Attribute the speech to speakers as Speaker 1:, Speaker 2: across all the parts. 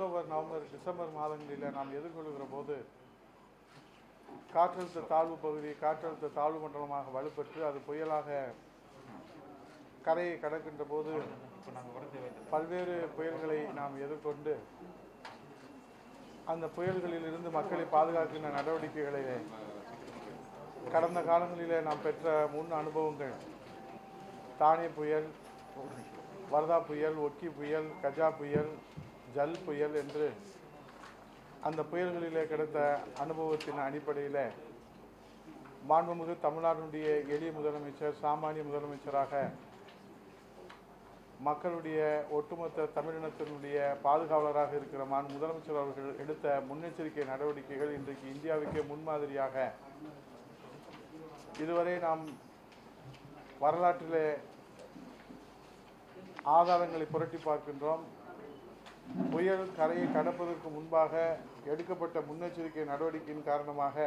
Speaker 1: October, November, December மாதங்களில் நாம் எதிர்கொள்கிற போது காற்றழுத்த தாழ்வு பகுதி காற்றழுத்த தாழ்வு மண்டலமாக வலுப்பெற்று அது புயலாக கரையை கடக்கின்ற போது பல்வேறு புயல்களை நாம் எதிர்கொண்டு அந்த புயல்களிலிருந்து மக்களை பாதுகாக்கின்ற நடவடிக்கைகளிலே கடந்த காலங்களிலே நாம் பெற்ற முன் அனுபவங்கள் தானே புயல், வர்தா புயல், ஒக்கி புயல், கஜா புயல், ஜல் புயல் என்று அந்த புயல்களிலே கிடைத்த அனுபவத்தின் அடிப்படையில் மாண்புமிகு தமிழ்நாட்டினுடைய எளிய முதலமைச்சர், சாமானிய முதலமைச்சராக மக்களுடைய ஒட்டுமொத்த தமிழினத்தினுடைய பாதுகாவலராக இருக்கிற முதலமைச்சர் அவர்கள் எடுத்த முன்னெச்சரிக்கை நடவடிக்கைகள் இன்றைக்கு இந்தியாவுக்கே முன்மாதிரியாக இதுவரை நாம் வரலாற்றிலே ஆதாரங்களை புரட்டி பார்க்கின்றோம். புயல் கரையை கடப்பதற்கு முன்பாக எடுக்கப்பட்ட முன்னெச்சரிக்கை நடவடிக்கையின் காரணமாக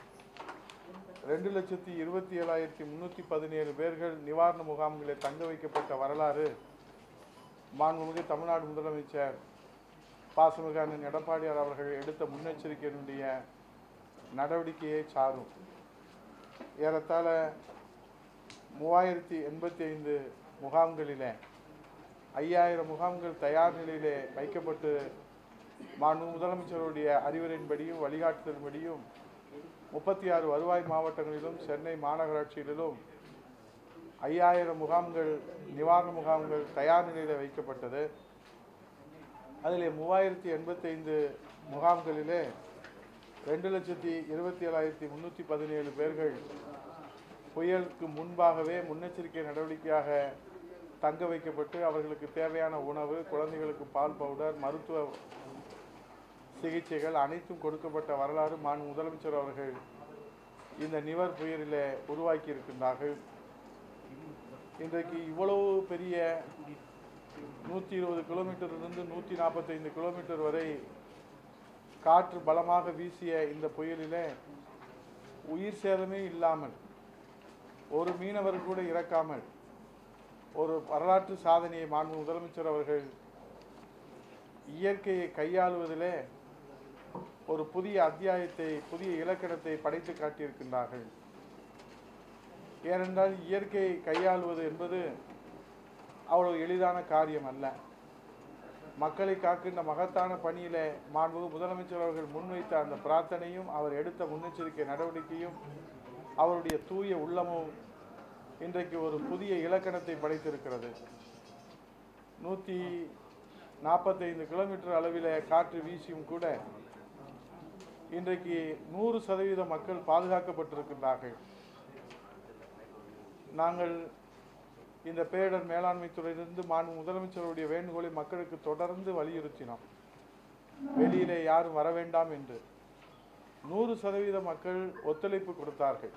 Speaker 1: 2,27,317 பேர்கள் நிவாரண முகாம்களில் தங்க வைக்கப்பட்ட வரலாறு மாண்புமிகு தமிழ்நாடு முதலமைச்சர் பாசமிகு அண்ணன் எடப்பாடியார் அவர்கள் எடுத்த முன்னெச்சரிக்கையினுடைய நடவடிக்கையை சாரும். ஏறத்தாழ 3085 முகாம்களிலே 5000 முகாம்கள் தயார் நிலையிலே வைக்கப்பட்டு மாண்புமிகு முதலமைச்சருடைய அறிவுரையின்படியும் வழிகாட்டுதலின்படியும் 36 வருவாய் மாவட்டங்களிலும் சென்னை மாநகராட்சியிலும் 5000 முகாம்கள் நிவாரண முகாம்கள் தயார் நிலையில் வைக்கப்பட்டது. அதில் 3085 முகாம்களிலே 2,27,317 பேர்கள் புயலுக்கு முன்பாகவே முன்னெச்சரிக்கை நடவடிக்கையாக தங்க வைக்கப்பட்டு அவர்களுக்கு தேவையான உணவு, குழந்தைகளுக்கு பால் பவுடர், மருத்துவ சிகிச்சைகள் அனைத்தும் கொடுக்கப்பட்ட வரலாறு மாண்பு முதலமைச்சர் அவர்கள் இந்த நிவர் புயலிலே உருவாக்கி இருக்கின்றார்கள். இன்றைக்கு இவ்வளவு பெரிய 120 கிலோமீட்டரிலிருந்து 145 கிலோமீட்டர் வரை காற்று பலமாக வீசிய இந்த புயலிலே உயிர் சேதமே இல்லாமல் ஒரு மீனவர் கூட இறக்காமல் ஒரு வரலாற்று சாதனையை மாண்பு முதலமைச்சர் அவர்கள் இயற்கையை கையாளுவதிலே ஒரு புதிய அத்தியாயத்தை, புதிய இலக்கணத்தை படைத்து காட்டியிருக்கின்றார்கள். ஏனென்றால் இயற்கையை கையாளுவது என்பது அவ்வளவு எளிதான காரியம் அல்ல. மக்களை காக்கின்ற மகத்தான பணியிலே மாண்புமிகு முதலமைச்சர் அவர்கள் முன்வைத்த அந்த பிரார்த்தனையும் அவர் எடுத்த முன்னெச்சரிக்கை நடவடிக்கையும் அவருடைய தூய உள்ளமும் இன்றைக்கு ஒரு புதிய இலக்கணத்தை படைத்திருக்கிறது. 145 கிலோமீட்டர் அளவிலே காற்று வீசியும் கூட இன்றைக்கு 100% மக்கள் பாதுகாக்கப்பட்டிருக்கின்றார்கள். நாங்கள் இந்த பேரிடர் மேலாண்மை துறையிலிருந்து மாண்பு முதலமைச்சருடைய வேண்டுகோளை மக்களுக்கு தொடர்ந்து வலியுறுத்தினோம். வெளியிலே யாரும் வர வேண்டாம் என்று 100% மக்கள் ஒத்துழைப்பு கொடுத்தார்கள்.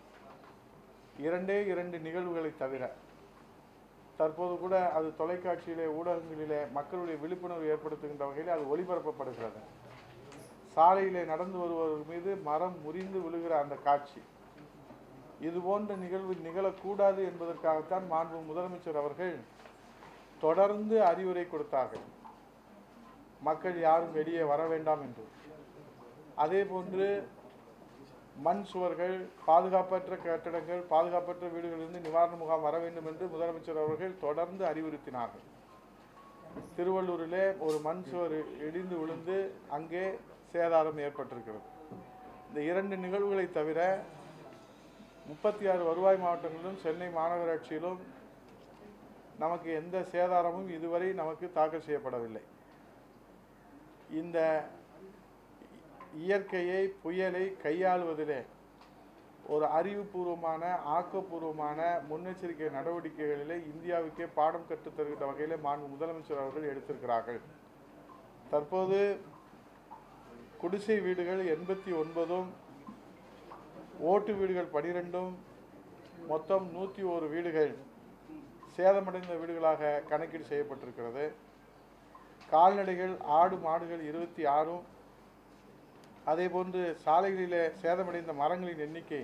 Speaker 1: 2 நிகழ்வுகளை தவிர தற்போது கூட அது தொலைக்காட்சியிலே, ஊடகங்களிலே மக்களுடைய விழிப்புணர்வு ஏற்படுத்துகின்ற வகையில் அது ஒளிபரப்பப்படுகிறது. சாலையிலே நடந்து வருபவர்கள் மீது மரம் முறிந்து விழுகிற அந்த காட்சி, இதுபோன்ற நிகழ்வு நிகழக்கூடாது என்பதற்காகத்தான் மாண்பு முதலமைச்சர் அவர்கள் தொடர்ந்து அறிவுரை கொடுத்தார்கள். மக்கள் யாரும் வெளியே வர வேண்டாம் என்று. அதே போன்று மண் சுவர்கள், பாதுகாப்பற்ற கட்டடங்கள், பாதுகாப்பற்ற வீடுகளிலிருந்து நிவாரண முகாம் வர வேண்டும் என்று முதலமைச்சர் அவர்கள் தொடர்ந்து அறிவுறுத்தினார்கள். திருவள்ளூரிலே ஒரு மண் சுவர் இடிந்து விழுந்து அங்கே சேதாரம் ஏற்பட்டிருக்கிறது. இந்த 2 நிகழ்வுகளை தவிர 36 வருவாய் மாவட்டங்களிலும் சென்னை மாநகராட்சியிலும் நமக்கு எந்த சேதாரமும் இதுவரை நமக்கு தாக்கல் செய்யப்படவில்லை. இந்த இயற்கையை, புயலை கையாளுவதிலே ஒரு அறிவுபூர்வமான, ஆக்கப்பூர்வமான முன்னெச்சரிக்கை நடவடிக்கைகளிலே இந்தியாவுக்கே பாடம் கற்றுத் தருகின்ற வகையிலே மாண்பு முதலமைச்சர் அவர்கள் எடுத்திருக்கிறார்கள். தற்போது குடிசை வீடுகள் 89, ஓட்டு வீடுகள் 12, மொத்தம் 101 வீடுகள் சேதமடைந்த வீடுகளாக கணக்கீடு செய்யப்பட்டிருக்கிறது. கால்நடைகள், ஆடு மாடுகள் 26, அதேபோன்று சாலைகளிலே சேதமடைந்த மரங்களின் எண்ணிக்கை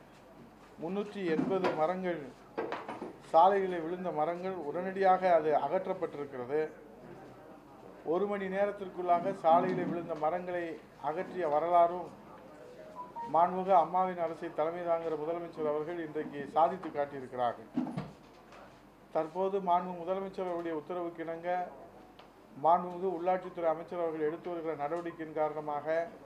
Speaker 1: 380 மரங்கள், சாலைகளில் விழுந்த மரங்கள் உடனடியாக அது அகற்றப்பட்டிருக்கிறது. 1 மணி நேரத்திற்குள்ளாக சாலையில் விழுந்த மரங்களை அகற்றிய வரலாறும் மாண்புமிகு அம்மாவின் அரசை தலைமை தாங்குகிற முதலமைச்சர் அவர்கள் இன்றைக்கு சாதித்து காட்டியிருக்கிறார்கள். தற்போது மாண்புமிகு முதலமைச்சர் அவருடைய உத்தரவுக்கு இணங்க மாண்புமிகு உள்ளாட்சித்துறை அமைச்சர் அவர்கள் எடுத்து வருகிற நடவடிக்கையின் காரணமாக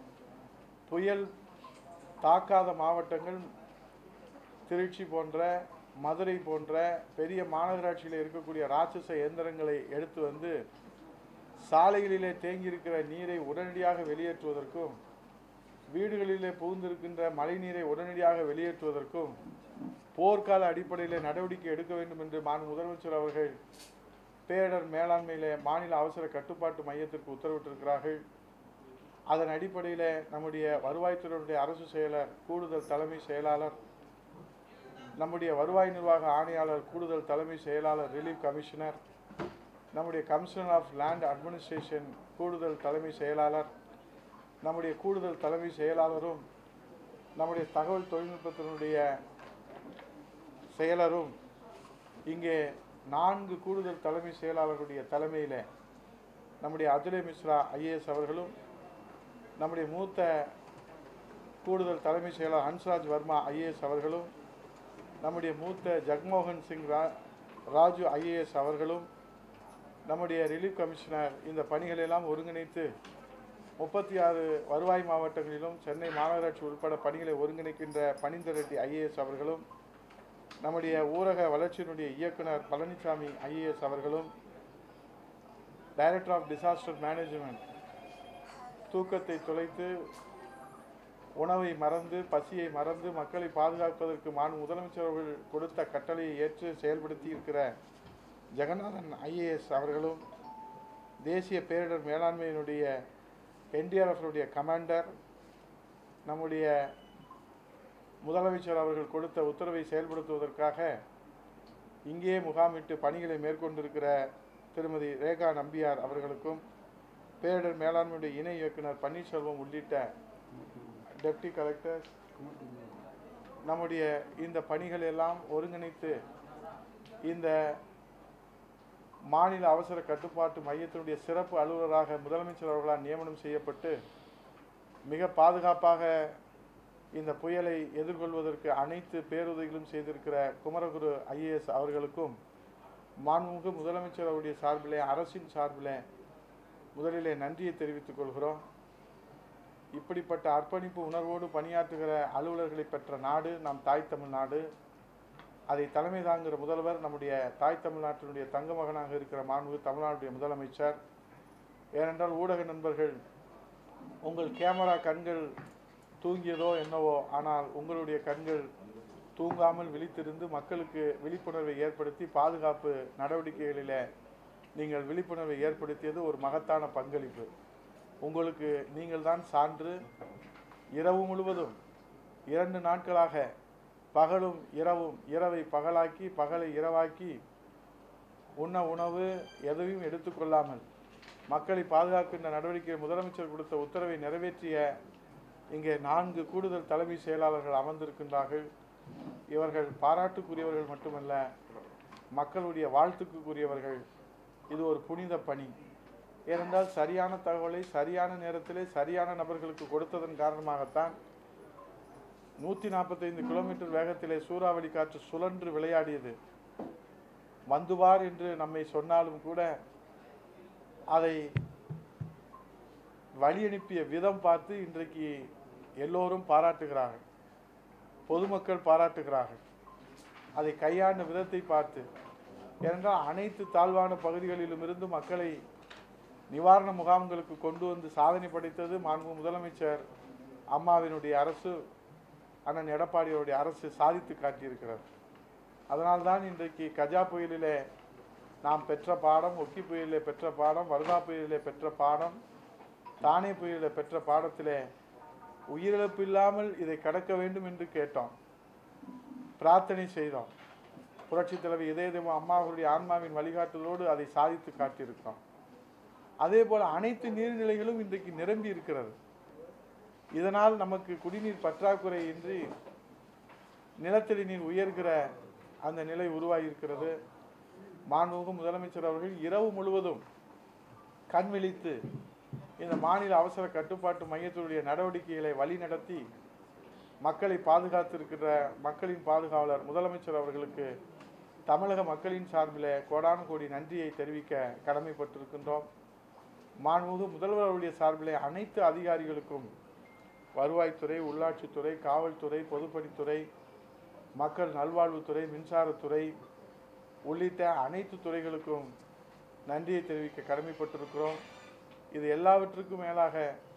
Speaker 1: புயல் தாக்காத மாவட்டங்கள் திருச்சி போன்ற, மதுரை போன்ற பெரிய மாநகராட்சியில் இருக்கக்கூடிய ராட்சச இயந்திரங்களை எடுத்து வந்து சாலைகளிலே தேங்கியிருக்கிற நீரை உடனடியாக வெளியேற்றுவதற்கும், வீடுகளிலே புகுந்திருக்கின்ற மழை நீரை உடனடியாக வெளியேற்றுவதற்கும் போர்க்கால அடிப்படையில் நடவடிக்கை எடுக்க வேண்டும் என்று முதலமைச்சர் அவர்கள் பேரிடர் மேலாண்மையிலே மாநில அவசர கட்டுப்பாட்டு மையத்திற்கு உத்தரவிட்டிருக்கிறார்கள். அதன் அடிப்படையில் நம்முடைய வருவாய்த்துறையுடைய அரசு செயலர், கூடுதல் தலைமை செயலாளர், நம்முடைய வருவாய் நிர்வாக ஆணையாளர், கூடுதல் தலைமை செயலாளர், ரிலீஃப் கமிஷனர், நம்முடைய கமிஷனர் ஆஃப் லேண்ட் அட்மினிஸ்ட்ரேஷன் கூடுதல் தலைமை செயலாளர், நம்முடைய கூடுதல் தலைமை செயலாளரும், நம்முடைய தகவல் தொழில்நுட்பத்தினுடைய செயலரும், இங்கே 4 கூடுதல் தலைமை செயலாளர்களுடைய தலைமையில் நம்முடைய அஜய் மிஸ்ரா ஐஏஎஸ் அவர்களும், நம்முடைய மூத்த கூடுதல் தலைமை செயலாளர் ஹன்ஸ்ராஜ் வர்மா ஐஏஎஸ் அவர்களும், நம்முடைய மூத்த ஜக்மோகன் சிங் ராஜு ஐஏஎஸ் அவர்களும், நம்முடைய ரிலீஃப் கமிஷனர் இந்த பணிகளெல்லாம் ஒருங்கிணைத்து 36 வருவாய் மாவட்டங்களிலும் சென்னை மாநகராட்சி உட்பட பணிகளை ஒருங்கிணைக்கின்ற பனிந்தர் ரெட்டி ஐஏஎஸ் அவர்களும், நம்முடைய ஊரக வளர்ச்சியினுடைய இயக்குனர் பழனிசாமி ஐஏஎஸ் அவர்களும், டைரக்டர் ஆஃப் டிசாஸ்டர் மேனேஜ்மெண்ட் தூக்கத்தை தொலைத்து உணவை மறந்து பசியை மறந்து மக்களை பாதுகாப்பதற்கு முதலமைச்சர் அவர்கள் கொடுத்த கட்டளையை ஏற்று செயல்படுத்தி இருக்கிற ஜெகநாதன் ஐஏஎஸ் அவர்களும், தேசிய பேரிடர் மேலாண்மையினுடைய என்டிஆர்எஃப் கமாண்டர், நம்முடைய முதலமைச்சர் அவர்கள் கொடுத்த உத்தரவை செயல்படுத்துவதற்காக இங்கே முகாமிட்டு பணிகளை மேற்கொண்டிருக்கிற திருமதி ரேகா நம்பியார் அவர்களுக்கும், பேரிடர் மேலாண்மையுடைய இணை இயக்குனர் பன்னீர்செல்வம் உள்ளிட்ட டெப்டி கலெக்டர், நம்முடைய இந்த பணிகள் எல்லாம் ஒருங்கிணைத்து இந்த மாநில அவசர கட்டுப்பாட்டு மையத்தினுடைய சிறப்பு அலுவலராக முதலமைச்சர் அவர்களால் நியமனம் செய்யப்பட்டு மிக பாதுகாப்பாக இந்த புயலை எதிர்கொள்வதற்கு அனைத்து பேருதவிகளும் செய்திருக்கிற குமரகுரு ஐஏஎஸ் அவர்களுக்கும் மாண்புமிகு முதலமைச்சர் அவருடைய சார்பிலே, அரசின் சார்பிலே முதலிலே நன்றியை தெரிவித்துக் கொள்கிறோம். இப்படிப்பட்ட அர்ப்பணிப்பு உணர்வோடு பணியாற்றுகிற அலுவலர்களை பெற்ற நாடு நம் தாய் தமிழ்நாடு. அதை தலைமை தாங்குகிற முதல்வர் நம்முடைய தாய் தமிழ்நாட்டினுடைய தங்க மகனாக இருக்கிற மாண்புமிகு தமிழ்நாடுடைய முதலமைச்சர். ஏனென்றால் ஊடக நண்பர்கள், உங்கள் கேமரா கண்கள் தூங்கியதோ என்னவோ, ஆனால் உங்களுடைய கண்கள் தூங்காமல் விழித்திருந்து மக்களுக்கு விழிப்புணர்வை ஏற்படுத்தி பாதுகாப்பு நடவடிக்கைகளில் நீங்கள் விழிப்புணர்வை ஏற்படுத்தியது ஒரு மகத்தான பங்களிப்பு. உங்களுக்கு நீங்கள் தான் சான்று. இரவு முழுவதும் 2 நாட்களாக பகலும் இரவும், இரவை பகலாக்கி பகலை இரவாக்கி உண்ண உணவு எதையும் எடுத்துக்கொள்ளாமல் மக்களை பாதுகாக்கின்ற நடவடிக்கை முதலமைச்சர் கொடுத்த உத்தரவை நிறைவேற்றிய இங்கே 4 கூடுதல் தலைமை செயலாளர்கள் அமர்ந்திருக்கின்றார்கள். இவர்கள் பாராட்டுக்குரியவர்கள் மட்டுமல்ல, மக்களுடைய வாழ்த்துக்குரியவர்கள். இது ஒரு புனித பணி. ஏனென்றால் சரியான தகவலை சரியான நேரத்திலே சரியான நபர்களுக்கு கொடுத்ததன் காரணமாகத்தான் 145 கிலோமீட்டர் வேகத்திலே சூறாவளி காற்று சுழன்று விளையாடியது. வந்துவார் என்று நம்மை சொன்னாலும் கூட அதை வழி அனுப்பிய விதம் பார்த்து இன்றைக்கு எல்லோரும் பாராட்டுகிறார்கள், பொதுமக்கள் பாராட்டுகிறார்கள். அதை கையாண்ட விதத்தை பார்த்து, ஏனென்றால் அனைத்து தாழ்வான பகுதிகளிலும் இருந்து மக்களை நிவாரண முகாம்களுக்கு கொண்டு வந்து சாதனை படைத்தது மாண்பு முதலமைச்சர் அம்மாவினுடைய அரசு, அண்ணன் எடப்பாடியுடைய அரசு சாதித்து காட்டியிருக்கிறது. அதனால்தான் இன்றைக்கு கஜா புயலிலே நாம் பெற்ற பாடம், ஒக்கி புயலிலே பெற்ற பாடம், வர்தா புயலிலே பெற்ற பாடம், தானே புயலிலே பெற்ற பாடத்திலே உயிரிழப்பு இல்லாமல் இதை கடக்க வேண்டும் என்று கேட்டோம், பிரார்த்தனை செய்தோம். புரட்சித் தலைவர் இதயதேவ அம்மாவுடைய ஆன்மாவின் வழிகாட்டுதலோடு அதை சாதித்து காட்டியிருக்கிறோம். அதே போல் அனைத்து நீர்நிலைகளும் இன்றைக்கு நிரம்பி இருக்கிறது. இதனால் நமக்கு குடிநீர் பற்றாக்குறை இன்றி நிலத்தடி நீர் உயர்கிற அந்த நிலை உருவாகி இருக்கிறது. மாண்புமிகு முதலமைச்சர் அவர்கள் இரவு முழுவதும் கண்விழித்து இந்த மாநில அவசர கட்டுப்பாட்டு மையத்தினுடைய நடவடிக்கைகளை வழிநடத்தி மக்களை பாதுகாத்திருக்கிற மக்களின் பாதுகாவலர் முதலமைச்சர் அவர்களுக்கு தமிழக மக்களின் சார்பில் கோடானு கோடி நன்றியை தெரிவிக்க கடமைப்பட்டிருக்கின்றோம். மாண்புமிகு முதல்வர் அவருடைய சார்பில் அனைத்து அதிகாரிகளுக்கும் வருவாய்த்துறை, உள்ளாட்சித்துறை, காவல்துறை, பொதுப்பணித்துறை, மக்கள் நல்வாழ்வுத்துறை, மின்சாரத்துறை உள்ளிட்ட அனைத்து துறைகளுக்கும் நன்றியை தெரிவிக்க கடமைப்பட்டிருக்கிறோம். இது எல்லாவற்றுக்கும் மேலாக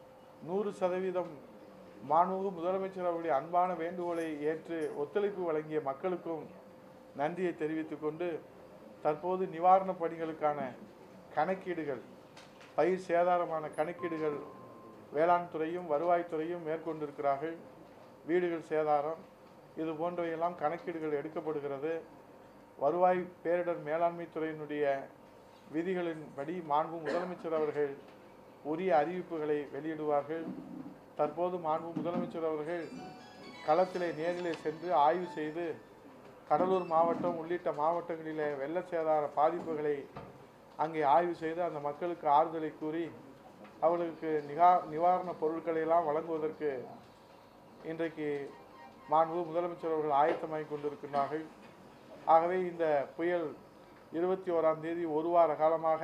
Speaker 1: 100% மாண்புமிகு முதலமைச்சர் அவருடைய அன்பான வேண்டுகோளை ஏற்று ஒத்துழைப்பு வழங்கிய மக்களுக்கும் நன்றியை தெரிவித்துக் கொண்டு, தற்போது நிவாரணப் பணிகளுக்கான கணக்கீடுகள், பயிர் சேதாரமான கணக்கீடுகள் வேளாண் துறையும் வருவாய்த்துறையும் மேற்கொண்டிருக்கிறார்கள். வீடுகள் சேதாரம் இது போன்றவையெல்லாம் கணக்கீடுகள் எடுக்கப்படுகிறது. வருவாய் பேரிடர் மேலாண்மை துறையினுடைய விதிகளின்படி மாண்பு முதலமைச்சர் அவர்கள் உரிய அறிவிப்புகளை வெளியிடுவார்கள். தற்போது மாண்பு முதலமைச்சர் அவர்கள் களத்திலே நேரிலே சென்று ஆய்வு செய்து கடலூர் மாவட்டம் உள்ளிட்ட மாவட்டங்களிலே வெள்ள சேதார பாதிப்புகளை அங்கே ஆய்வு செய்து அந்த மக்களுக்கு ஆறுதலை கூறி அவர்களுக்கு நிவாரணப் பொருட்களை எல்லாம் வழங்குவதற்கு இன்றைக்கு மாண்பு முதலமைச்சர் அவர்கள் ஆயத்தமாகிக் கொண்டிருக்கிறார்கள். ஆகவே இந்த புயல் 21ஆம் தேதி ஒரு வார காலமாக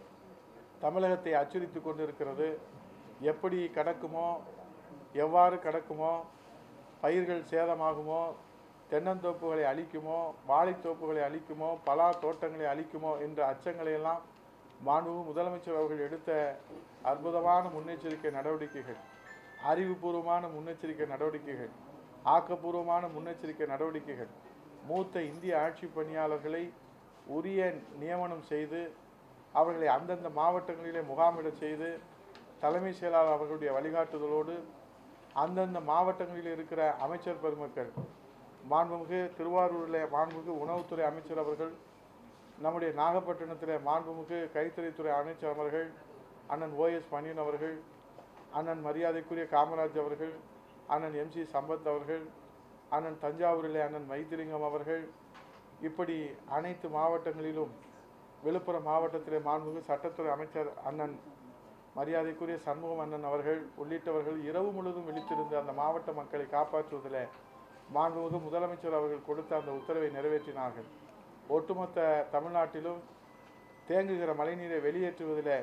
Speaker 1: தமிழகத்தை அச்சுறுத்தி கொண்டிருக்கிறது. எப்படி கடக்குமோ, எவ்வாறு கடக்குமோ, பயிர்கள் சேதமாகுமோ, தென்னந்தோப்புகளை அழிக்குமோ, வாழைத்தோப்புகளை அழிக்குமோ, பலா தோட்டங்களை அழிக்குமோ என்ற அச்சங்களை எல்லாம் மாண்பு முதலமைச்சர் அவர்கள் எடுத்த அற்புதமான முன்னெச்சரிக்கை நடவடிக்கைகள், அறிவுபூர்வமான முன்னெச்சரிக்கை நடவடிக்கைகள், ஆக்கப்பூர்வமான முன்னெச்சரிக்கை நடவடிக்கைகள், மூத்த இந்திய ஆட்சி பணியாளர்களை உரிய நியமனம் செய்து அவர்களை அந்தந்த மாவட்டங்களிலே முகாமிட செய்து தலைமை செயலாளர் அவர்களுடைய வழிகாட்டுதலோடு அந்தந்த மாவட்டங்களில் இருக்கிற அமைச்சர் பெருமக்கள், மாண்புமிகு திருவாரூரில் மாண்புமிகு உணவுத்துறை அமைச்சர் அவர்கள், நம்முடைய நாகப்பட்டினத்தில் மாண்புமிகு கைத்தறித்துறை அமைச்சர் அவர்கள், அண்ணன் OS மணியன் அவர்கள், அண்ணன் மரியாதைக்குரிய காமராஜ் அவர்கள், அண்ணன் MC சம்பத் அவர்கள், அண்ணன் தஞ்சாவூரிலே அண்ணன் வைத்திலிங்கம் அவர்கள், இப்படி அனைத்து மாவட்டங்களிலும் விழுப்புரம் மாவட்டத்திலே மாண்புமிகு சட்டத்துறை அமைச்சர் அண்ணன் மரியாதைக்குரிய சண்முகம் அண்ணன் அவர்கள் உள்ளிட்டவர்கள் இரவு முழுவதும் விழித்திருந்து அந்த மாவட்ட மக்களை காப்பாற்றுவதில் மாண்புமிகு முதலமைச்சர் அவர்கள் கொடுத்த அந்த உத்தரவை நிறைவேற்றினார்கள். ஒட்டுமொத்த தமிழ்நாட்டிலும் தேங்குகிற மழைநீரை வெளியேற்றுவதில்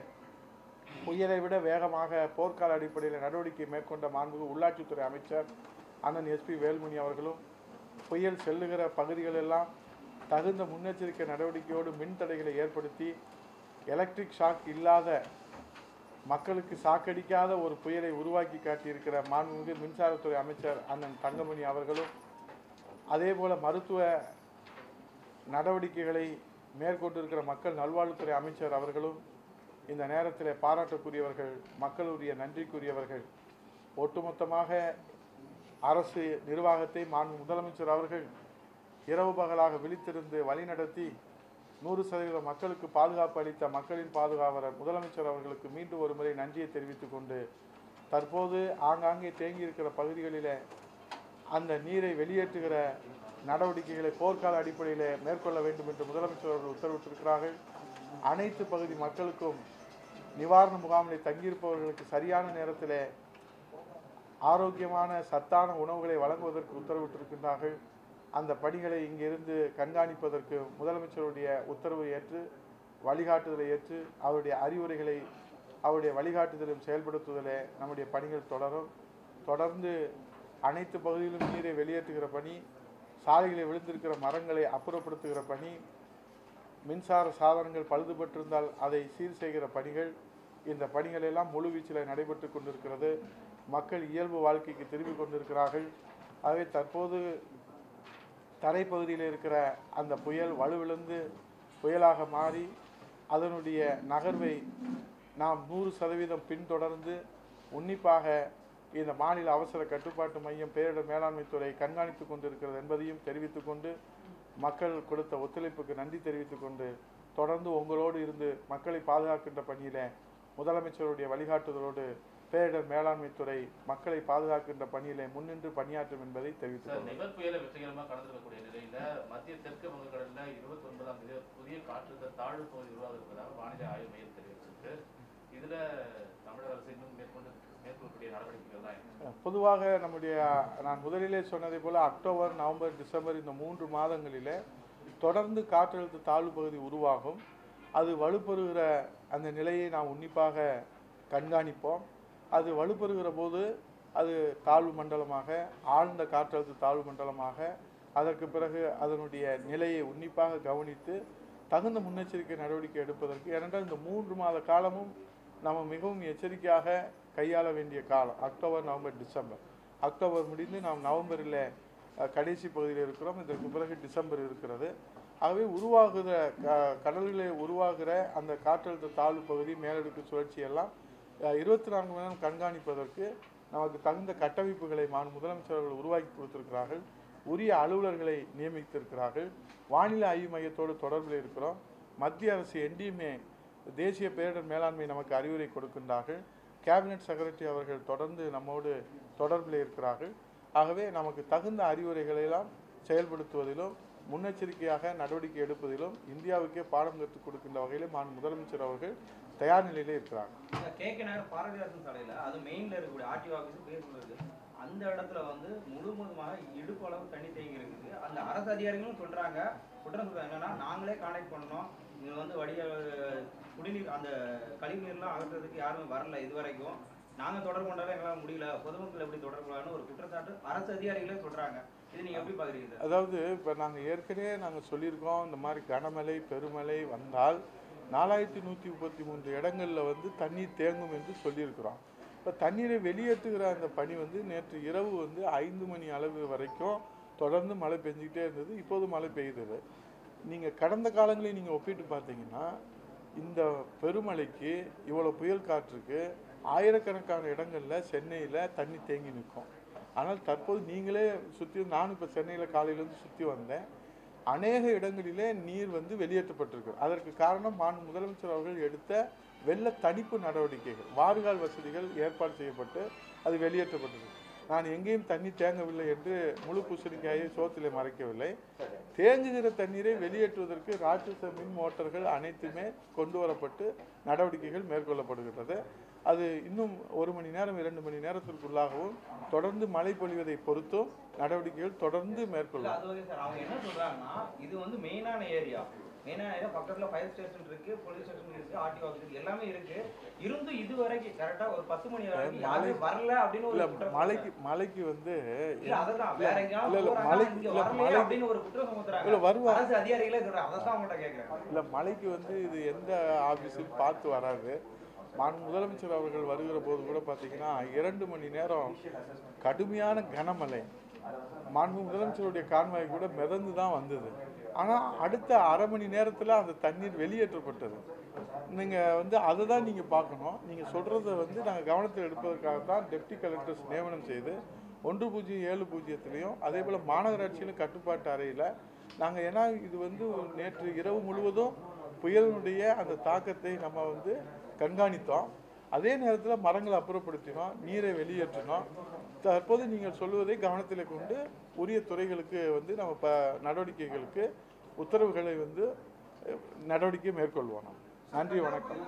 Speaker 1: புயலை விட வேகமாக போர்க்கால அடிப்படையில் நடவடிக்கை மேற்கொண்ட மாண்புமிகு உள்ளாட்சித்துறை அமைச்சர் அண்ணன் SP வேல்மணி அவர்களும் புயல் செல்லுகிற பகுதிகளெல்லாம் தகுந்த முன்னெச்சரிக்கை நடவடிக்கையோடு மின் தடைகளை ஏற்படுத்தி எலக்ட்ரிக் ஷாக் இல்லாத, மக்களுக்கு சாக்கடிக்காத ஒரு புயலை உருவாக்கி காட்டியிருக்கிற மாண்புமிகு மின்சாரத்துறை அமைச்சர் அண்ணன் தங்கமணி அவர்களும், அதே போல மருத்துவ நடவடிக்கைகளை மேற்கொண்டிருக்கிற மக்கள் நல்வாழ்வுத்துறை அமைச்சர் அவர்களும் இந்த நேரத்தில் பாராட்டுக்குரியவர்கள், மக்களுடைய நன்றிக்குரியவர்கள். ஒட்டுமொத்தமாக அரசு நிர்வாகத்தை மாண்பு முதலமைச்சர் அவர்கள் இரவு பகலாக விழித்திருந்து வழிநடத்தி 100% மக்களுக்கு பாதுகாப்பு அளித்த மக்களின் பாதுகாவலர் முதலமைச்சர் அவர்களுக்கு மீண்டும் ஒரு முறை நன்றியை தெரிவித்துக் கொண்டு, தற்போது ஆங்காங்கே தேங்கியிருக்கிற பகுதிகளில் அந்த நீரை வெளியேற்றுகிற நடவடிக்கைகளை போர்க்கால அடிப்படையில் மேற்கொள்ள வேண்டும் என்று முதலமைச்சர் அவர்கள் உத்தரவிட்டிருக்கிறார்கள். அனைத்து பகுதி மக்களுக்கும் நிவாரண முகாமில் தங்கியிருப்பவர்களுக்கு சரியான நேரத்தில் ஆரோக்கியமான சத்தான உணவுகளை வழங்குவதற்கு உத்தரவிட்டிருக்கின்றார்கள். அந்த பணிகளை இங்கிருந்து கண்காணிப்பதற்கு முதலமைச்சருடைய உத்தரவை ஏற்று வழிகாட்டுதலை ஏற்று அவருடைய அறிவுரைகளை அவருடைய வழிகாட்டுதலும் செயல்படுத்துவதில் நம்முடைய பணிகள் தொடர்ந்து அனைத்து பகுதியிலும் நீரை வெளியேற்றுகிற பணி, சாலைகளில் விழுந்திருக்கிற மரங்களை அப்புறப்படுத்துகிற பணி, மின்சார சாதனங்கள் பழுதுபட்டிருந்தால் அதை சீர் செய்கிற பணிகள், இந்த பணிகள் எல்லாம் முழுவீச்சில் நடைபெற்று கொண்டிருக்கிறது. மக்கள் இயல்பு வாழ்க்கைக்கு திரும்பி கொண்டிருக்கிறார்கள். ஆகவே தற்போது தரைப்பகுதியில் இருக்கிற அந்த புயல் வலுவிழந்து புயலாக மாறி அதனுடைய நகர்வை நாம் 100% பின்தொடர்ந்து உன்னிப்பாக இந்த மாநில அவசர கட்டுப்பாட்டு மையம் பேரிடர் மேலாண்மை துறை கண்காணித்து கொண்டிருக்கிறது என்பதையும் தெரிவித்துக் கொண்டு, மக்கள் கொடுத்த ஒத்துழைப்புக்கு நன்றி தெரிவித்துக் கொண்டு, தொடர்ந்து உங்களோடு இருந்து மக்களை பாதுகாக்கின்ற பணியில் முதலமைச்சருடைய வழிகாட்டுதலோடு பேரிடர் மேலாண்மை துறை மக்களை பாதுகாக்கின்ற பணியிலே முன்னின்று பணியாற்றும் என்பதை தெரிவித்துள்ளார்.
Speaker 2: நிவர் புயலை வெற்றிகரமாக கடந்திருக்கக்கூடிய நிலையில மத்திய தெற்கு வங்கக்கடலில் 29ஆம் தேதி புதிய காற்றழுத்த தாழ்வு பகுதி உருவாக இருப்பதாக வானிலை ஆய்வு மையம் தெரிவிச்சிருக்கு. இதுல தமிழக அரசு இன்னும் மேற்கொள்ளக்கூடிய நடவடிக்கைகள் தான்
Speaker 1: பொதுவாக நான் முதலிலே சொன்னதை போல அக்டோபர், நவம்பர், டிசம்பர் இந்த 3 மாதங்களிலே தொடர்ந்து காற்றழுத்த தாழ்வு பகுதி உருவாகும். அது வலுப்பெறுகிற அந்த நிலையை நாம் உன்னிப்பாக கண்காணிப்போம். அது வலுப்பெறுகிற போது அது தாழ்வு மண்டலமாக, ஆழ்ந்த காற்றழுத்த தாழ்வு மண்டலமாக, அதற்கு பிறகு அதனுடைய நிலையை உன்னிப்பாக கவனித்து தகுந்த முன்னெச்சரிக்கை நடவடிக்கை எடுப்பதற்கு, ஏனென்றால் இந்த 3 மாத காலமும் நம்ம மிகவும் எச்சரிக்கையாக கையாள வேண்டிய காலம். October, November, December. அக்டோபர் முடிந்து நாம் நவம்பரில் கடைசி பகுதியில் இருக்கிறோம். இதற்கு பிறகு டிசம்பர் இருக்கிறது. ஆகவே உருவாகுகிற கடல்களில் உருவாகிற அந்த காற்றழுத்த தாழ்வு பகுதி, மேலடுக்கு சுழற்சியெல்லாம் 24 மணி நேரம் கண்காணிப்பதற்கு நமக்கு தகுந்த கட்டமைப்புகளை முதலமைச்சர்கள் உருவாக்கி கொடுத்திருக்கிறார்கள். உரிய அலுவலர்களை நியமித்திருக்கிறார்கள். வானிலை ஆய்வு மையத்தோடு தொடர்பில் இருக்கிறோம். மத்திய அரசு NDMA தேசிய பேரிடர் மேலாண்மை நமக்கு அறிவுரை கொடுக்கின்றார்கள். கேபினட் செக்ரட்டரி அவர்கள் தொடர்ந்து நம்மோடு தொடர்பில் இருக்கிறார்கள். ஆகவே நமக்கு தகுந்த அறிவுரைகளை எல்லாம் செயல்படுத்துவதிலும் முன்னெச்சரிக்கையாக நடவடிக்கை எடுப்பதிலும் இந்தியாவுக்கே பாடம் கற்றுக் கொடுக்கின்ற வகையில் முதலமைச்சர் அவர்கள் தயார் நிலையிலே இருக்கிறாங்க.
Speaker 3: பாரதிதாசன் சாலையில் அது மெயின்ல இருக்கக்கூடிய ஆர்டிஓ ஆஃபீஸ் பேர் சொல்றது, அந்த இடத்துல வந்து முழுவதுமாக இடுப்பு அளவு தண்ணி தேங்கி இருக்குது. அந்த அரசு அதிகாரிகளும் சொல்றாங்க, குற்றம் சொல்றாங்க என்னன்னா, நாங்களே கான்டாக்ட் பண்ணோம், இது வந்து குடிநீர் அந்த கழிவுநீர்லாம் அகற்றுறதுக்கு யாருமே வரல இது வரைக்கும், நாங்கள் தொடர்பு கொண்டாலும் எங்களால் முடியல, பொதுமக்கள் எப்படி தொடர்புன்னு ஒரு குற்றச்சாட்டு அரசு அதிகாரிகளே சொல்றாங்க. இது நீங்க எப்படி பாக்குறீங்க?
Speaker 1: அதாவது இப்போ நாங்கள் சொல்லியிருக்கோம், இந்த மாதிரி கனமழை பெருமழை வந்தால் 4133 இடங்களில் வந்து தண்ணீர் தேங்கும் என்று சொல்லியிருக்கிறோம். இப்போ தண்ணீரை வெளியேற்றுகிற அந்த பணி வந்து நேற்று இரவு வந்து 5 மணி அளவு வரைக்கும் தொடர்ந்து மழை பெஞ்சிக்கிட்டே இருந்தது. இப்போது மழை பெய்யுது. நீங்கள் கடந்த காலங்களை நீங்கள் ஒப்பிட்டு பார்த்தீங்கன்னா, இந்த பெருமழைக்கு இவ்வளோ புயல் காற்றுக்கு ஆயிரக்கணக்கான இடங்களில் சென்னையில் தண்ணி தேங்கி நிற்கும். ஆனால் தற்போது நீங்களே சுற்றி, நானும் இப்போ சென்னையில் காலையிலேருந்து சுற்றி வந்தேன், அநேக இடங்களிலே நீர் வந்து வெளியேற்றப்பட்டிருக்கு. அதற்கு காரணம் முதலமைச்சர் அவர்கள் எடுத்த வெள்ள தணிப்பு நடவடிக்கைகள், வாறுகால் வசதிகள் ஏற்பாடு செய்யப்பட்டு அது வெளியேற்றப்பட்டது. நான் எங்கேயும் தண்ணி தேங்கவில்லை என்று முழு பூசணிக்காயை சோத்திலே மறைக்கவில்லை. தேங்குகிற தண்ணீரை வெளியேற்றுவதற்கு ராட்சச மின் மோட்டார்கள் அனைத்துமே கொண்டு வரப்பட்டு நடவடிக்கைகள் மேற்கொள்ளப்படுகிறது. அது இன்னும் 1 மணி நேரம் 2 மணி நேரத்திற்குள்ளாகவும் தொடர்ந்து மழை பொழிவதை பொறுத்தும் நடவடிக்கைகள் தொடர்ந்து மேற்கொள்ளும்.
Speaker 3: அவங்க என்ன சொல்றாங்கன்னா, இது வந்து மெயினான ஏரியா பக்கத்துல ஃபயர் ஸ்டேஷன் இருக்கு, போலீஸ் ஸ்டேஷன் இருக்கு, ஆர்டிஓ ஆஃபீஸ் இருக்கு, எல்லாமே இருக்கு. இருந்து இது வரைக்கும் கரெக்டா ஒரு 10 மணி வரைக்கும் யாரும் வரல அப்படின்னு ஒரு
Speaker 1: மலைக்கு வந்து
Speaker 3: அததான் வேற எங்கேயாவது அப்படின்னு ஒரு குற்றம் சுமத்துறாங்க அரசு அதிகாரிகளே சொல்றாங்க. அதான் அவங்கள்ட்ட கேட்கறேன்.
Speaker 1: இல்ல, மலைக்கு வந்து இது எந்த ஆபீஸும் பார்த்து வராது. முதலமைச்சர் அவர்கள் வருகிற போது கூட பார்த்தீங்கன்னா 2 மணி நேரம் கடுமையான கனமழை, முதலமைச்சருடைய கான்வாய் கூட மிதந்து தான் வந்தது. ஆனால் அடுத்த அரை மணி நேரத்தில் அந்த தண்ணீர் வெளியேற்றப்பட்டது. நீங்கள் வந்து அதை தான் நீங்கள் பார்க்கணும். நீங்கள் சொல்கிறத வந்து நாங்கள் கவனத்தில் எடுப்பதற்காக தான் டெப்டி கலெக்டர்ஸ் நியமனம் செய்து 1070 அதே போல் மாநகராட்சியிலும் கட்டுப்பாட்டு அறையில் நாங்கள், ஏன்னா இது வந்து நேற்று இரவு முழுவதும் புயலினுடைய அந்த தாக்கத்தை நம்ம வந்து கண்காணித்தோம். அதே நேரத்தில் மரங்களை அப்புறப்படுத்தினோம், நீரை வெளியேற்றினோம். தற்போது நீங்கள் சொல்வதை கவனத்தில் கொண்டு உரிய துறைகளுக்கு வந்து நம்ம நடவடிக்கைகளுக்கு உத்தரவுகளை வந்து நடவடிக்கை மேற்கொள்வோம். நன்றி, வணக்கம்.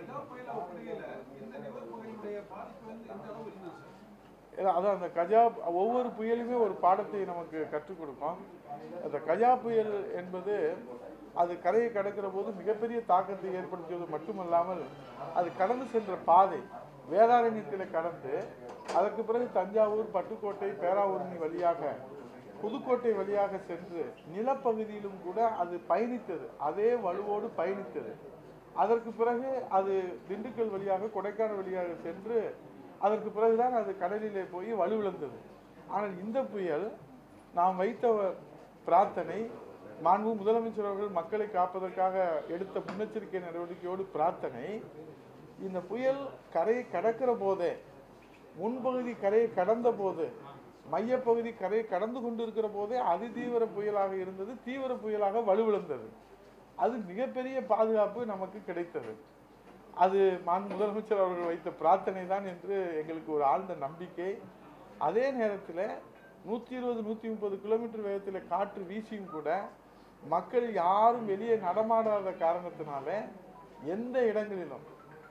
Speaker 1: அதான் அந்த கஜா, ஒவ்வொரு புயலுமே ஒரு பாடத்தை நமக்கு கற்றுக் கொடுக்கும். அந்த கஜா புயல் என்பது அது கரையை கடக்கிற போது மிகப்பெரிய தாக்கத்தை ஏற்படுத்தியது மட்டுமல்லாமல், அது கடந்து சென்ற பாதை வேதாரண்யத்தில் கடந்து அதற்கு பிறகு தஞ்சாவூர், பட்டுக்கோட்டை, பேராவூரணி வழியாக புதுக்கோட்டை வழியாக சென்று நிலப்பகுதியிலும் கூட அது பயணித்தது, அதே வலுவோடு பயணித்தது. அதற்கு பிறகு அது திண்டுக்கல் வழியாக, கொடைக்கானல் வழியாக சென்று அதற்கு பிறகுதான் அது கடலிலே போய் வலுவிழந்தது. ஆனால் இந்த புயல் நாம் வைத்த பிரார்த்தனை, முதலமைச்சர் அவர்கள் மக்களை காப்பதற்காக எடுத்த முன்னெச்சரிக்கை நடவடிக்கையோடு பிரார்த்தனை, இந்த புயல் கரையை கடக்கிற போதே, முன்பகுதி கரையை கடந்த போது, மையப்பகுதி கரையை கடந்து கொண்டிருக்கிற போதே அதிதீவிர புயலாக இருந்தது, தீவிர புயலாக வலுவிழந்தது. அது மிகப்பெரிய பாதுகாப்பு நமக்கு கிடைத்தது. அது முதலமைச்சர் அவர்கள் வைத்த பிரார்த்தனை தான் என்று எங்களுக்கு ஒரு ஆழ்ந்த நம்பிக்கை. அதே நேரத்தில் 120-130 கிலோமீட்டர் வேகத்தில் காற்று வீசியும் கூட மக்கள் யாரும் வெளியே நடமாடாத காரணத்தினால எந்த இடங்களிலும்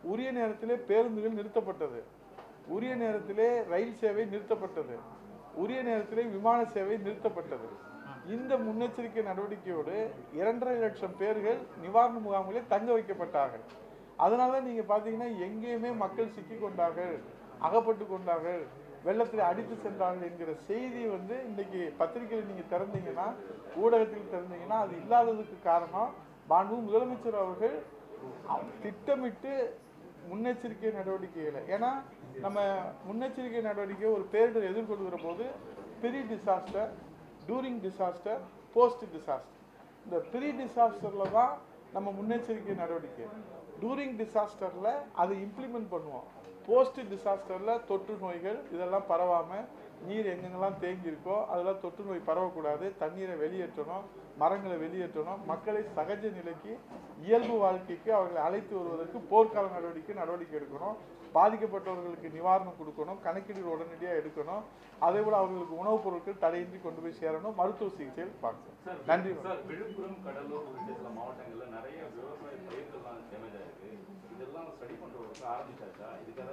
Speaker 1: உரிய நேரத்திலே பேருந்துகள் நிறுத்தப்பட்டது, உரிய நேரத்திலே ரயில் சேவை நிறுத்தப்பட்டது, உரிய நேரத்திலே விமான சேவை நிறுத்தப்பட்டது. இந்த முன்னெச்சரிக்கை நடவடிக்கையோடு 2.5 லட்சம் பேர்கள் நிவாரண முகாம்களில் தங்க வைக்கப்பட்டார்கள். அதனால நீங்க பாத்தீங்கன்னா எங்கேயுமே மக்கள் சிக்கி கொண்டார்கள், அகப்பட்டு கொண்டார்கள், வெள்ளத்தில் அடித்து சென்றார்கள் என்கிற செய்தி வந்து இன்னைக்கு பத்திரிகையில் நீங்க திறந்தீங்கன்னா, ஊடகத்தில் திறந்தீங்கன்னா அது இல்லாததுக்கு காரணம் மாண்பு முதலமைச்சர் அவர்கள் திட்டமிட்டு முன்னெச்சரிக்கை நடவடிக்கைகளை, ஏன்னா நம்ம முன்னெச்சரிக்கை நடவடிக்கை ஒரு பேரிடர் எதிர்கொள்கிற போது pre disaster, during disaster, post disaster. இந்த ப்ரீ டிசாஸ்டரில் தான் நம்ம முன்னெச்சரிக்கை நடவடிக்கை, டூரிங் டிசாஸ்டரில் அதை இம்ப்ளிமெண்ட் பண்ணுவோம், போஸ்ட் டிசாஸ்டரில் தொற்று நோய்கள் இதெல்லாம் பரவாமல் நீர் எங்கெங்கெல்லாம் தேங்கி இருக்கோ அதெல்லாம் தொற்று நோய் பரவக்கூடாது, தண்ணீரை வெளியேற்றணும், மரங்களை வெளியேற்றணும், மக்களை சகஜ நிலைக்கு இயல்பு வாழ்க்கைக்கு அவர்களை அழைத்து வருவதற்கு போர்க்கால நடவடிக்கை எடுக்கணும், பாதிக்கப்பட்டவர்களுக்கு நிவாரணம் கொடுக்கணும், கணக்கீடு உடனடியாக எடுக்கணும், அதே போல் அவர்களுக்கு உணவுப் பொருட்கள் தடையின்றி கொண்டு போய் சேரணும், மருத்துவ சிகிச்சையில் பார்க்கணும். நன்றி
Speaker 2: சார். விழுப்புரம், கடலூர் உள்ளிட்ட சில மாவட்டங்களில் நிறைய விவசாய பயிர்கள்லாம் டேமேஜ் ஆயிருக்கு. இதெல்லாம் ஸ்டடி பண்ணுறவங்களுக்கு ஆரம்பிச்சாச்சா? இதுக்காக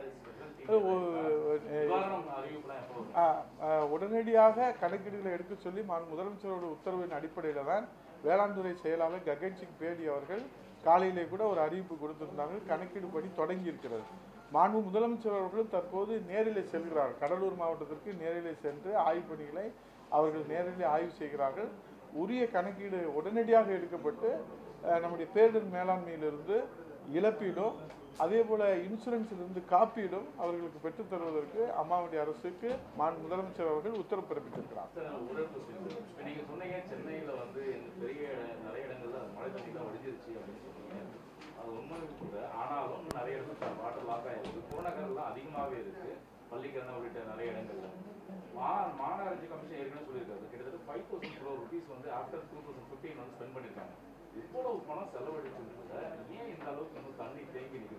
Speaker 1: உடனடியாக கணக்கீடுகளை எடுக்க சொல்லி முதலமைச்சரோட உத்தரவின் அடிப்படையில் தான் வேளாண் துறை செயலாளர் ககன் சிங் பேடி அவர்கள் காலையிலே கூட ஒரு அறிவிப்பு கொடுத்திருந்தாங்க. கணக்கீடு பணி தொடங்கி இருக்கிறது. மாண்பு முதலமைச்சர் அவர்களும் தற்போது நேரிலே செல்கிறார்கள், கடலூர் மாவட்டத்திற்கு நேரிலே சென்று ஆய்வு பணிகளை அவர்கள் நேரிலே ஆய்வு செய்கிறார்கள். உரிய கணக்கீடு உடனடியாக எடுக்கப்பட்டு நம்முடைய பேரிடர் மேலாண்மையிலிருந்து இழப்பீடும் அதே போல இன்சூரன்ஸிலிருந்து காப்பீடும் அவர்களுக்கு பெற்றுத் தருவதற்கு அம்மாவுடைய அரசுக்கு முதலமைச்சர் அவர்கள் உத்தரவு பிறப்பித்திருக்கிறார்.
Speaker 2: நீங்க சொன்னீங்க சென்னையில வந்து பெரிய நிறைய இடங்கள்ல மழை தண்ணி தான் வடிஞ்சிருச்சு அப்படின்னு சொன்னீங்க. அது உண்மை கூட, ஆனாலும் நிறைய இடத்துல வாட்டர் லாக் ஆயிருக்கு, புறநகர்லாம் அதிகமாகவே இருக்கு, பள்ளிக்கரணை உள்ளிட்ட நிறைய இடங்கள்ல. மாநகராட்சி கமிஷன் ஏற்கனவே சொல்லியிருக்காரு கிட்டத்தட்ட 5,000 crore rupees வந்து ஆஃப்டர் 2015 வந்து ஸ்பெண்ட் பண்ணிருக்காங்க. இவ்வளவு பணம் செலவழிச்சிருந்தத ஏன் இந்த அளவுக்கு வந்து தண்ணி தேங்கி நிற்குது?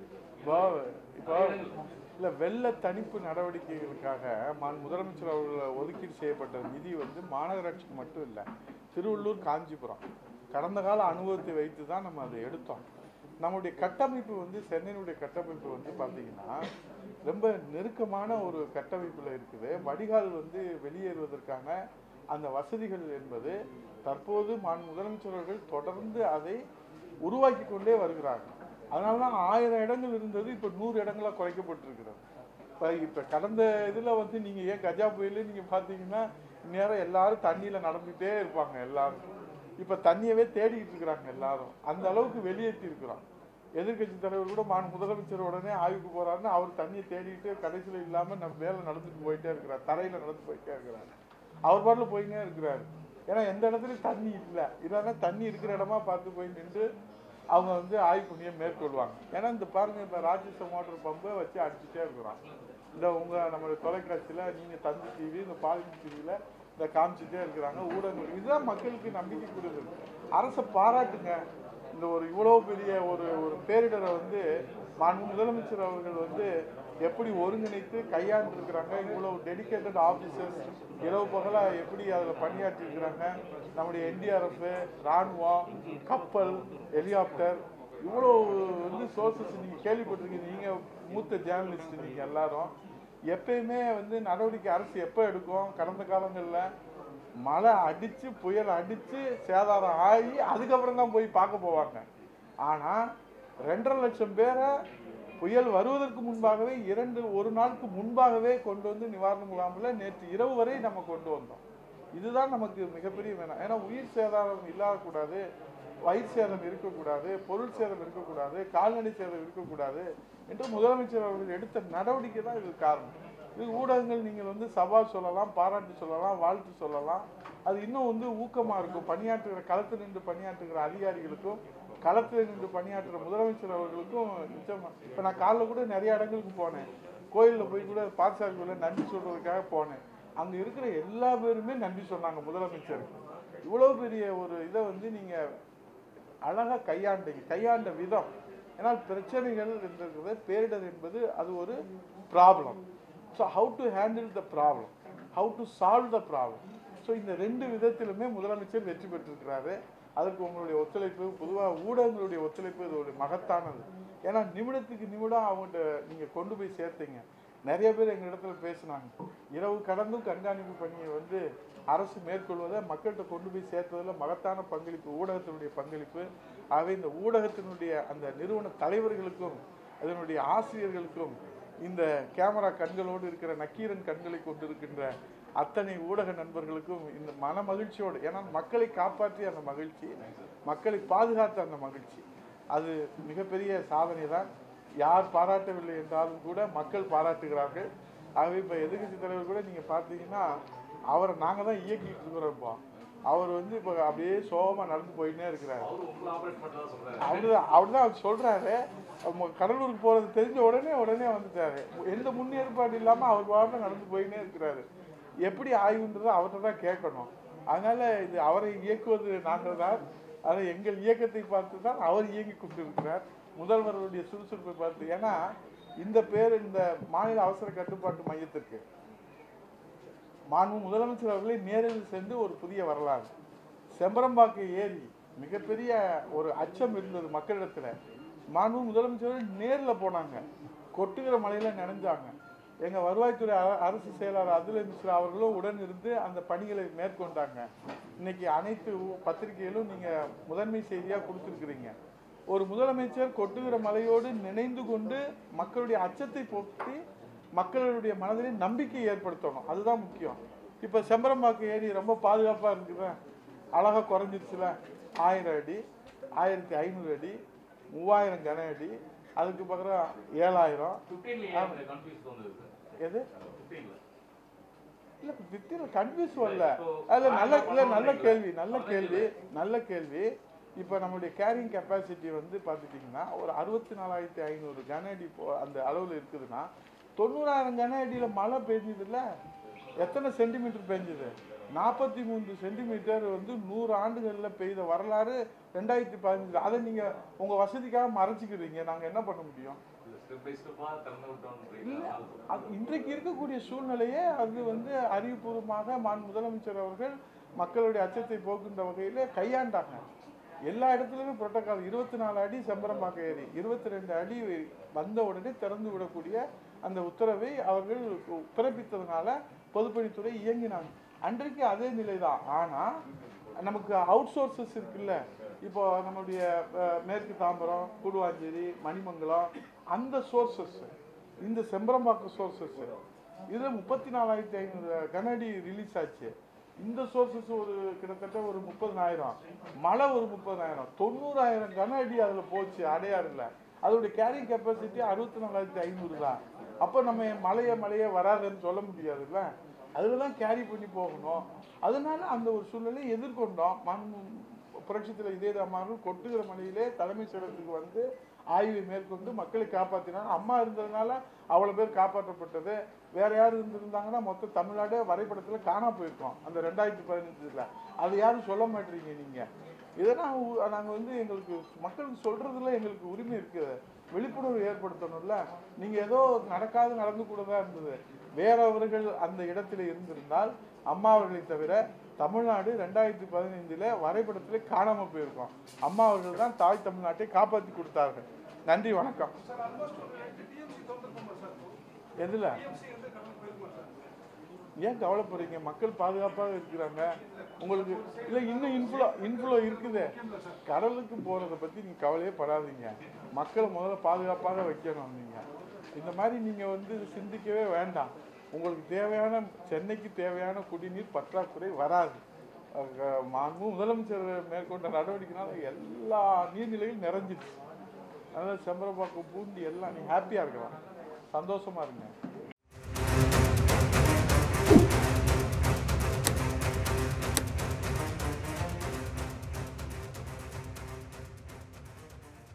Speaker 1: இல்லை, வெள்ள தணிப்பு நடவடிக்கைகளுக்காக முதலமைச்சர் அவர்கள் ஒதுக்கீடு செய்யப்பட்ட நிதி வந்து மாநகராட்சிக்கு மட்டும் இல்லை, திருவள்ளூர், காஞ்சிபுரம் கடந்த கால அனுபவத்தை வைத்து தான் நம்ம அதை எடுத்தோம். நம்முடைய கட்டமைப்பு வந்து சென்னையினுடைய கட்டமைப்பு வந்து பார்த்தீங்கன்னா ரொம்ப நெருக்கமான ஒரு கட்டமைப்பில் இருக்குது. வடிகால் வந்து வெளியேறுவதற்கான அந்த வசதிகள் என்பது தற்போது முதலமைச்சர் அவர்கள் தொடர்ந்து அதை உருவாக்கி கொண்டே வருகிறார்கள். அதனால தான் 1000 இடங்கள் இருந்தது இப்போ 100 இடங்களாக குறைக்கப்பட்டிருக்கிறது. இப்போ கடந்த இதில் வந்து நீங்கள் ஏன் கஜா புயல் நீங்கள் பார்த்தீங்கன்னா நேரம் எல்லாரும் தண்ணியில் நடந்துகிட்டே இருப்பாங்க, எல்லாரும் இப்போ தண்ணியவே தேடிக்கிட்டு இருக்கிறாங்க எல்லாரும், அந்த அளவுக்கு வெளியேற்றி இருக்கிறோம். எதிர்கட்சி தலைவர் கூட முதலமைச்சர் உடனே ஆய்வுக்கு போகிறாருன்னா அவர் தண்ணியை தேடிட்டு கடைசியில் இல்லாமல் நம்ம மேலே நடந்துட்டு போயிட்டே இருக்கிறார், தரையில் நடந்து போயிட்டே இருக்கிறார், அவர் பாட்டில் போயின்னே இருக்கிறாரு. ஏன்னா எந்த இடத்துலையும் தண்ணி இல்லை, இல்லைன்னா தண்ணி இருக்கிற இடமா பார்த்து போய் நின்று அவங்க வந்து ஆய்வு பணியை மேற்கொள்வாங்க. ஏன்னா இந்த பாருங்க, இப்போ ராஜேஸ்வர மோட்டர் பம்பை வச்சு அடிச்சுட்டே இருக்கிறோம். இந்த நம்மளுடைய தொலைக்காட்சியில் நீங்கள் தந்தி டிவி, இந்த பாலிமர் டிவியில் இந்த காமிச்சுட்டே இருக்கிறாங்க ஊடகங்கள். இதுதான் மக்களுக்கு நம்பிக்கை கொடுக்குது. அரசை பாராட்டுங்க. இந்த ஒரு இவ்வளோ பெரிய ஒரு பேரிடரை வந்து முதலமைச்சர் அவர்கள் வந்து எப்படி ஒருங்கிணைத்து கையாண்டு இருக்கிறாங்க. இவ்வளோ டெடிக்கேட்டட் ஆஃபீஸர்ஸ் இரவு பகலாக எப்படி அதில் பணியாற்றி இருக்கிறாங்க. நம்முடைய NDRF, இராணுவம், கப்பல், ஹெலிகாப்டர், இவ்வளோ வந்து சோர்சஸ் நீங்கள் கேள்விப்பட்டிருக்கீங்க. நீங்கள் மூத்த ஜேர்னலிஸ்ட், நீங்கள் எல்லாரும் எப்பயுமே வந்து நடவடிக்கை அரசு எப்போ எடுக்கும்? கடந்த காலங்களில் மழை அடித்து புயல் அடித்து சேதாரம் ஆகி அதுக்கப்புறம் தான் போய் பார்க்க போவாங்க. ஆனால் 2.5 லட்சம் பேரை புயல் வருவதற்கு முன்பாகவே ஒரு நாளுக்கு முன்பாகவே கொண்டு வந்து நிவாரண முகாமில் நேற்று இரவு வரை நம்ம கொண்டு வந்தோம். இதுதான் நமக்கு மிகப்பெரிய வேணும். ஏன்னா உயிர் சேதாரம் இல்லாதக்கூடாது, வயிறு சேதம் இருக்கக்கூடாது, பொருள் சேதம் இருக்கக்கூடாது, கால்நடை சேதம் இருக்கக்கூடாது என்று முதலமைச்சர் அவர்கள் எடுத்த நடவடிக்கை தான் இதுக்கு காரணம். இது ஊடகங்கள் நீங்கள் வந்து சவால் சொல்லலாம், பாராட்டு சொல்லலாம், வாழ்த்து சொல்லலாம். அது இன்னும் வந்து ஊக்கமாக இருக்கும். பணியாற்றுகிற களத்தில் நின்று பணியாற்றுகிற அதிகாரிகளுக்கும் களத்தில் நின்று பணியாற்றுகிற முதலமைச்சர் அவர்களுக்கும் நிச்சயமாக. இப்போ நான் காலைல கூட நிறைய இடங்களுக்கு போனேன், கோயிலில் போய் கூட பாதசாமி கோயிலில் நன்றி சொல்கிறதுக்காக போனேன். அங்கே இருக்கிற எல்லா பேருமே நன்றி சொன்னாங்க முதலமைச்சருக்கு. இவ்வளோ பெரிய ஒரு இதை வந்து நீங்கள் அழகாக கையாண்ட விதம். ஏன்னா பிரச்சனைகள் என்றது பேரிடர் என்பது அது ஒரு problem. So how to handle the problem, how to solve the problem. So இந்த 2 விதத்திலுமே முதலமைச்சர் வெற்றி பெற்றிருக்கிறாரு. அதற்கு உங்களுடைய ஒத்துழைப்பு, பொதுவாக ஊடகங்களுடைய ஒத்துழைப்பு இது ஒரு மகத்தானது. ஏன்னா நிமிடத்துக்கு நிமிடம் அவங்கள்ட்ட நீங்கள் கொண்டு போய் சேர்த்தீங்க. நிறைய பேர் எங்கள் இடத்துல பேசினாங்க. இரவு கடந்தும் கண்காணிப்பு பணியை வந்து அரசு மேற்கொள்வதை மக்கள்கிட்ட கொண்டு போய் சேர்த்ததில் மகத்தான பங்களிப்பு ஊடகத்தினுடைய பங்களிப்பு. ஆகவே இந்த ஊடகத்தினுடைய அந்த நிறுவன தலைவர்களுக்கும் அதனுடைய ஆசிரியர்களுக்கும் இந்த கேமரா கண்களோடு இருக்கிற நக்கீரன் கண்களை கொண்டிருக்கின்ற அத்தனை ஊடக நண்பர்களுக்கும் இந்த மன மகிழ்ச்சியோடு, ஏன்னா மக்களை காப்பாற்றிய அந்த மகிழ்ச்சி, மக்களை பாதுகாத்த அந்த மகிழ்ச்சி, அது மிகப்பெரிய சாதனை தான். யார் பாராட்டவில்லை என்றாலும் கூட மக்கள் பாராட்டுகிறார்கள். ஆகவே இப்போ எதிர்கட்சி தலைவர் கூட நீங்கள் பார்த்தீங்கன்னா அவரை நாங்கள் தான் இயக்கிட்டு இருக்கிறோம்ப்பா. அவர் வந்து இப்போ அப்படியே சோகமாக நடந்து போயிட்டே இருக்கிறாரு. அவர் தான் சொல்கிறாரு. கடலூருக்கு போகிறது தெரிஞ்ச உடனே வந்துட்டாரு. எந்த முன்னேற்பாடு இல்லாமல் அவர் பாட்டில் நடந்து போயின்னே இருக்கிறாரு. எப்படி ஆய்வுன்றதை அவர்கிட்ட தான் கேட்கணும். அதனால் இது அவரை இயக்குவது நாங்கள் தான். அதை எங்கள் இயக்கத்தை பார்த்து தான் அவர் இயங்கி கொண்டிருக்கிறார். முதல்வருடைய சுறுசுறுப்பை பார்த்து. ஏன்னா இந்த பேர் இந்த மாநில அவசர கட்டுப்பாட்டு மையத்திற்கு மாண்பு முதலமைச்சர் அவர்களை நேரில் சென்று ஒரு புதிய வரலாறு. செம்பரம்பாக்கம் ஏரி மிகப்பெரிய ஒரு அச்சம் இருந்தது மக்களிடத்தில். மாண்பு முதலமைச்சர் நேரில் போனாங்க. கொட்டுகிற மழையில் நினைஞ்சாங்க. எங்கள் வருவாய்த்துறை அரசு செயலாளர் அதுல மிஸ்ரா அவர்களும் உடன் இருந்து அந்த பணிகளை மேற்கொண்டாங்க. இன்னைக்கு அனைத்து பத்திரிகைகளும் நீங்கள் முதன்மை செய்தியாக கொடுத்துருக்குறீங்க. ஒரு முதலமைச்சர் கொட்டுகிற மழையோடு நினைந்து கொண்டு மக்களுடைய அச்சத்தை போக்கி மக்களுடைய மனதிலே நம்பிக்கை ஏற்படுத்தணும். அதுதான் முக்கியம். இப்போ செம்பரம்பாக்கம் ஏரி ரொம்ப பாதுகாப்பாக இருக்குதா? அழகாக குறைஞ்சிருச்சுல. 1000 அடி, 1500 அடி, 3000 கன அடி, அதுக்கு பக்கம் 7000. எது இல்லை 15 கன்ஃபியூஸ் வரல. அதில் நல்ல கேள்வி. இப்போ நம்மளுடைய கேரிங் கெப்பாசிட்டி வந்து பார்த்துட்டிங்கன்னா ஒரு 64,500 கன அடி அந்த அளவில் இருக்குதுன்னா 90,000 கன அடியில் மழை பெஞ்சதில்ல. எத்தனை சென்டிமீட்டர் பெஞ்சது? 43 சென்டிமீட்டர் வந்து 100 ஆண்டுகளில் பெய்த வரலாறு 2015. அதை நீங்கள் உங்கள் வசதிக்காக மறைச்சிக்கிறீங்க. நாங்கள் என்ன பண்ண முடியும்? இல்லை, அது இன்றைக்கு இருக்கக்கூடிய சூழ்நிலையே அது வந்து அறிவுபூர்வமாக முதலமைச்சர் அவர்கள் மக்களுடைய அச்சத்தை போக்குகின்ற வகையில் கையாண்டாங்க. எல்லா இடத்துலையுமே புரோட்டோக்கால். 24 அடி செம்பரம்பாக்கம் ஏரி, 22 அடி வந்த உடனே திறந்து விடக்கூடிய அந்த உத்தரவை அவர்கள் பிறப்பித்ததுனால பொதுப்பணித்துறை இயங்கினாங்க. அன்றைக்கு அதே நிலை தான். ஆனால் நமக்கு அவுட் சோர்சஸ் இருக்குல்ல. இப்போ நம்மளுடைய மேற்கு தாம்பரம், கூடுவாஞ்சேரி, மணிமங்கலம், அந்த சோர்சஸ், இந்த செம்பரம்பாக்கம் சோர்சஸ், இதில் 34,500 கன அடி ரிலீஸ் ஆச்சு. இந்த சோர்சஸ் ஒரு கிட்டத்தட்ட ஒரு 30,000, மழை ஒரு 30,000, 90,000 கன அடி அதில் போச்சு. அடையாறுல அதோடைய கேரிங் கெப்பாசிட்டி 64,500 தான். அப்போ நம்ம மழையே வராதுன்னு சொல்ல முடியாதுல்ல. அதில் தான் கேரி பண்ணி போகணும். அதனால அந்த ஒரு சூழ்நிலையை எதிர்கொண்டோம். புரட்சித்தில் இதே அம்மாவும் கொட்டுகிற மழையிலே தலைமைச் செயலகத்துக்கு வந்து ஆய்வை மேற்கொண்டு மக்களை காப்பாற்றினாங்க. அம்மா இருந்ததுனால அவ்வளோ பேர் காப்பாற்றப்பட்டது. வேற யார் இருந்திருந்தாங்கன்னா மொத்த தமிழ்நாடு வரைபடத்தில் காணா போயிருக்கோம் அந்த 2015. அது யாரும் சொல்ல மாட்டீங்க நீங்கள். இதெல்லாம் நாங்கள் வந்து எங்களுக்கு மக்களுக்கு சொல்கிறதுல எங்களுக்கு உரிமை இருக்குது. விழிப்புணர்வு ஏற்படுத்தணும்ல. நீங்கள் ஏதோ நடந்து கூட தான் இருந்தது. வேறவர்கள் அந்த இடத்துல இருந்திருந்தால் அம்மா அவர்களை தவிர தமிழ்நாடு 2015 வரைபடத்தில் காணாமல் போயிருக்கோம். அம்மா அவர்கள் தான் தாய் தமிழ்நாட்டை காப்பாற்றி கொடுத்தார்கள். நன்றி, வணக்கம். எதில் ஏன் கவலைப்படுறீங்க? மக்கள் பாதுகாப்பாக இருக்கிறாங்க. உங்களுக்கு இல்லை இன்னும் இன்ஃப்ளோ இருக்குது. கடலுக்கு போகிறத பற்றி நீங்கள் கவலையே படாதீங்க. மக்களை முதல்ல பாதுகாப்பாக வைக்கணும். நீங்கள் இந்த மாதிரி நீங்கள் வந்து சிந்திக்கவே வேண்டாம். உங்களுக்கு தேவையான சென்னைக்கு தேவையான குடிநீர் பற்றாக்குறை வராது. முதலமைச்சர் மேற்கொண்ட நடவடிக்கைனால எல்லா நீர்நிலையும் நிறைஞ்சிடுச்சு. அதனால் செம்பரம்பாக்கம், பூண்டி எல்லாம் நீங்கள் ஹாப்பியாக இருக்கலாம், சந்தோஷமாக இருங்க.